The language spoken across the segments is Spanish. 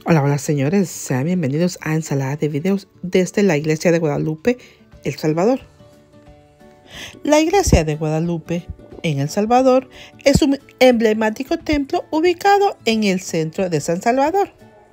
Hola, hola señores, sean bienvenidos a Ensalada de Videos desde la Iglesia de Guadalupe, El Salvador. La Iglesia de Guadalupe en El Salvador es un emblemático templo ubicado en el centro de San Salvador.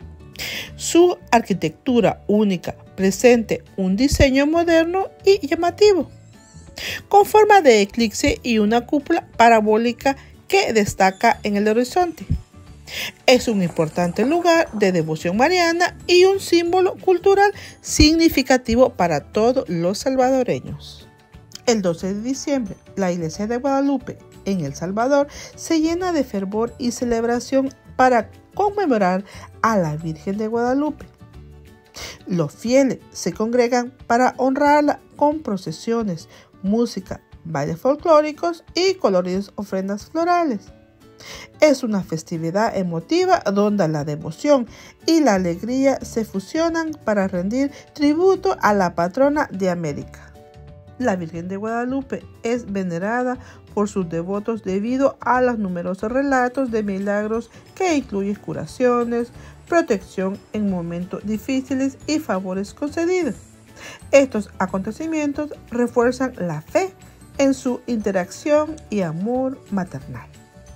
Su arquitectura única presenta un diseño moderno y llamativo, con forma de eclipse y una cúpula parabólica que destaca en el horizonte. Es un importante lugar de devoción mariana y un símbolo cultural significativo para todos los salvadoreños. El 12 de diciembre, la Iglesia de Guadalupe en El Salvador se llena de fervor y celebración para conmemorar a la Virgen de Guadalupe. Los fieles se congregan para honrarla con procesiones, música, bailes folclóricos y coloridas ofrendas florales. Es una festividad emotiva donde la devoción y la alegría se fusionan para rendir tributo a la patrona de América. La Virgen de Guadalupe es venerada por sus devotos debido a los numerosos relatos de milagros que incluyen curaciones, protección en momentos difíciles y favores concedidos. Estos acontecimientos refuerzan la fe en su interacción y amor maternal.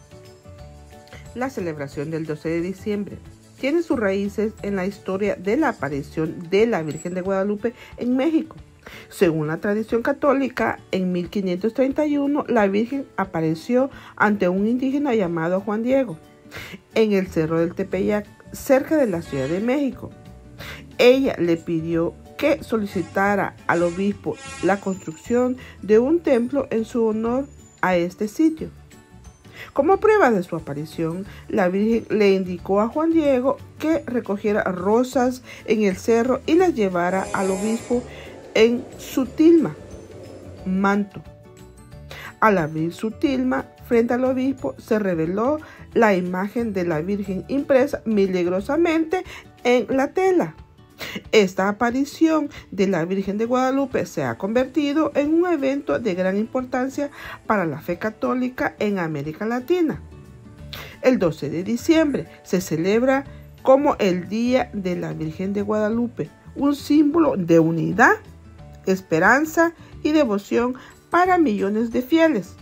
La celebración del 12 de diciembre tiene sus raíces en la historia de la aparición de la Virgen de Guadalupe en México. Según la tradición católica, en 1531 la Virgen apareció ante un indígena llamado Juan Diego en el Cerro del Tepeyac, cerca de la Ciudad de México. Ella le pidió que solicitara al obispo la construcción de un templo en su honor a este sitio. Como prueba de su aparición, la Virgen le indicó a Juan Diego que recogiera rosas en el cerro y las llevara al obispo en su tilma, manto. Al abrir su tilma frente al obispo, se reveló la imagen de la Virgen impresa milagrosamente en la tela. Esta aparición de la Virgen de Guadalupe se ha convertido en un evento de gran importancia para la fe católica en América Latina. El 12 de diciembre se celebra como el Día de la Virgen de Guadalupe, un símbolo de unidad, esperanza y devoción para millones de fieles.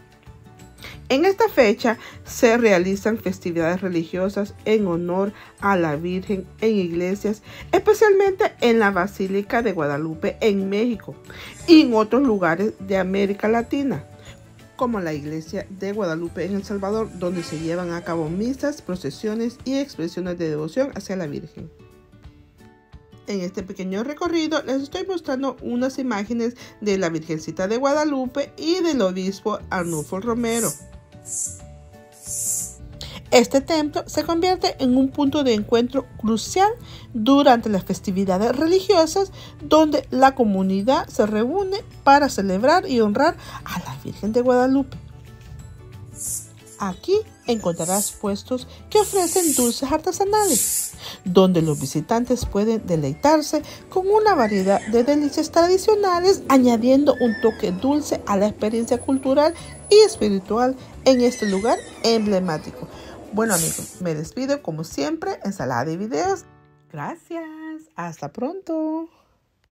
En esta fecha se realizan festividades religiosas en honor a la Virgen en iglesias, especialmente en la Basílica de Guadalupe en México y en otros lugares de América Latina, como la Iglesia de Guadalupe en El Salvador, donde se llevan a cabo misas, procesiones y expresiones de devoción hacia la Virgen. En este pequeño recorrido les estoy mostrando unas imágenes de la Virgencita de Guadalupe y del obispo Arnulfo Romero. Este templo se convierte en un punto de encuentro crucial durante las festividades religiosas, donde la comunidad se reúne para celebrar y honrar a la Virgen de Guadalupe. Aquí encontrarás puestos que ofrecen dulces artesanales, donde los visitantes pueden deleitarse con una variedad de delicias tradicionales, añadiendo un toque dulce a la experiencia cultural y espiritual en este lugar emblemático. Bueno amigos, me despido como siempre, Ensalada de Videos. Gracias, hasta pronto.